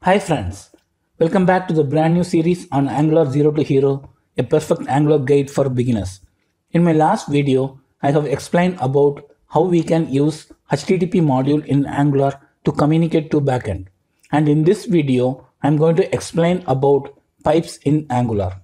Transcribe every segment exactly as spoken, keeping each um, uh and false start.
Hi friends, welcome back to the brand new series on Angular Zero to Hero, a perfect Angular guide for beginners. In my last video, I have explained about how we can use H T T P module in Angular to communicate to backend. And in this video, I'm going to explain about pipes in Angular.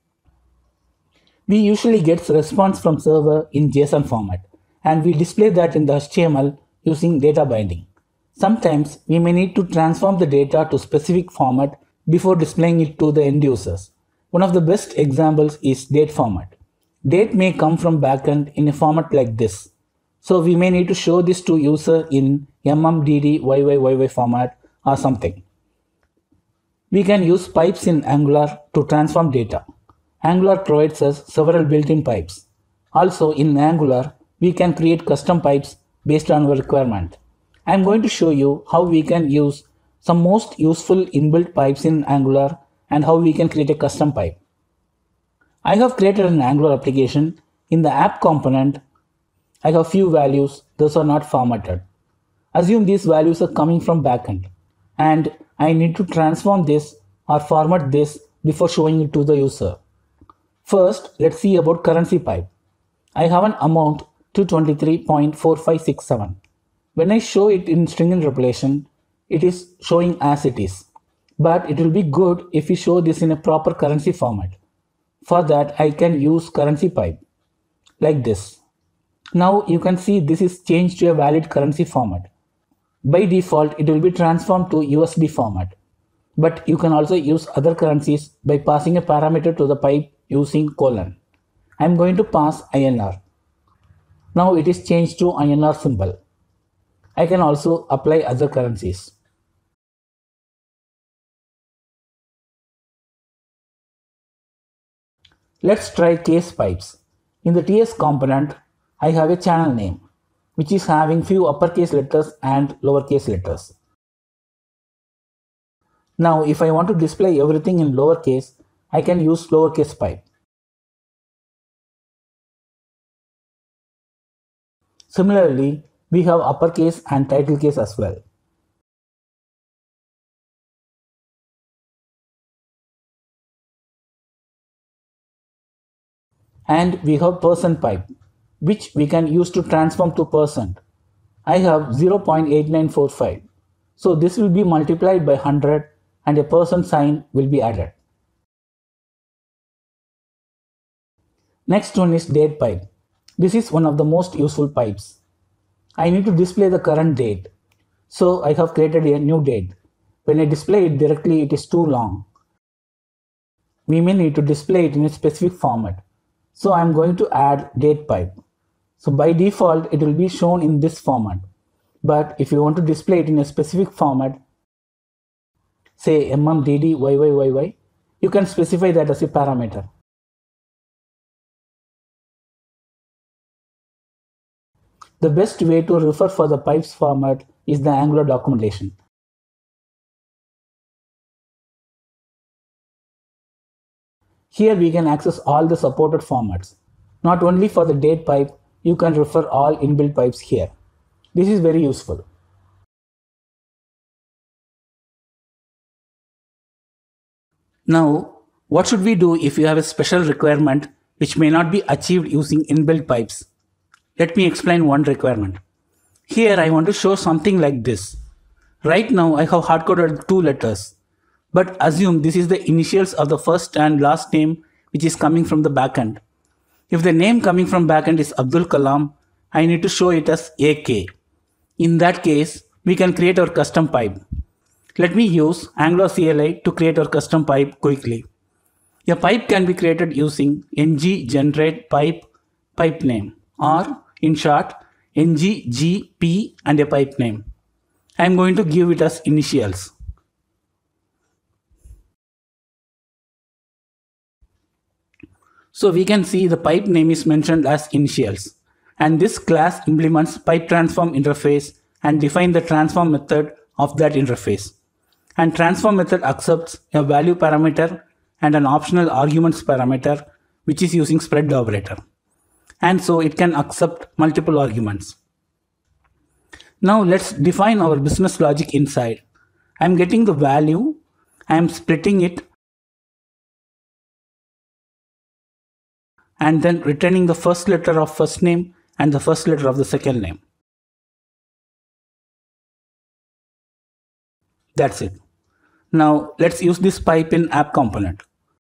We usually get response from server in JSON format, and we display that in the H T M L using data binding. Sometimes we may need to transform the data to specific format before displaying it to the end users. One of the best examples is date format. Date may come from backend in a format like this. So we may need to show this to user in mmddyyy format or something. We can use pipes in Angular to transform data. Angular provides us several built-in pipes. Also in Angular, we can create custom pipes based on our requirement. I am going to show you how we can use some most useful inbuilt pipes in Angular and how we can create a custom pipe. I have created an Angular application. In the app component, I have few values. Those are not formatted. Assume these values are coming from backend, and I need to transform this or format this before showing it to the user. First, let's see about currency pipe. I have an amount two twenty-three point four five six seven. When I show it in string interpolation, it is showing as it is. But it will be good if we show this in a proper currency format. For that, I can use currency pipe like this. Now you can see this is changed to a valid currency format. By default, it will be transformed to U S D format. But you can also use other currencies by passing a parameter to the pipe using colon. I am going to pass I N R. Now it is changed to I N R symbol. I can also apply other currencies. Let's try case pipes. In the T S component, I have a channel name, which is having few uppercase letters and lowercase letters. Now, if I want to display everything in lowercase, I can use lowercase pipe. Similarly, we have uppercase and title case as well. And we have percent pipe, which we can use to transform to percent. I have zero point eight nine four five. So this will be multiplied by one hundred and a percent sign will be added. Next one is date pipe. This is one of the most useful pipes. I need to display the current date. So I have created a new date. When I display it directly, it is too long. We may need to display it in a specific format. So I am going to add date pipe. So by default, it will be shown in this format. But if you want to display it in a specific format, say mmddyyy, you can specify that as a parameter. The best way to refer for the pipes format is the Angular documentation. Here we can access all the supported formats. Not only for the date pipe, you can refer all inbuilt pipes here. This is very useful. Now, what should we do if you have a special requirement which may not be achieved using inbuilt pipes? Let me explain one requirement. Here I want to show something like this. Right now I have hard-coded two letters, but assume this is the initials of the first and last name which is coming from the backend. If the name coming from backend is Abdul Kalam, I need to show it as A K. In that case, we can create our custom pipe. Let me use Angular C L I to create our custom pipe quickly. A pipe can be created using ng generate pipe pipe name, or in short, ng gp and a pipe name. I am going to give it as initials. So we can see the pipe name is mentioned as initials, and this class implements pipe transform interface and define the transform method of that interface. And transform method accepts a value parameter and an optional arguments parameter which is using spread operator. And so it can accept multiple arguments. Now let's define our business logic inside. I'm getting the value, I'm splitting it, and then returning the first letter of first name and the first letter of the second name. That's it. Now let's use this pipe in app component.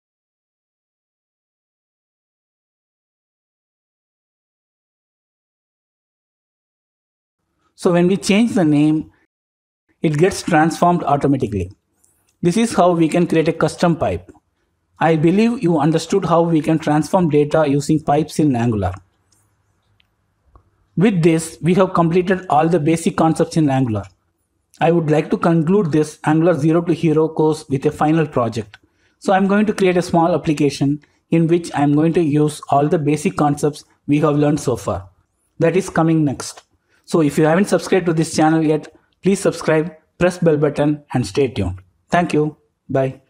So when we change the name, it gets transformed automatically. This is how we can create a custom pipe. I believe you understood how we can transform data using pipes in Angular. With this, we have completed all the basic concepts in Angular. I would like to conclude this Angular zero to Hero course with a final project. So I'm going to create a small application in which I'm going to use all the basic concepts we have learned so far. That is coming next. So if you haven't subscribed to this channel yet, please subscribe, press bell button and stay tuned. Thank you. Bye.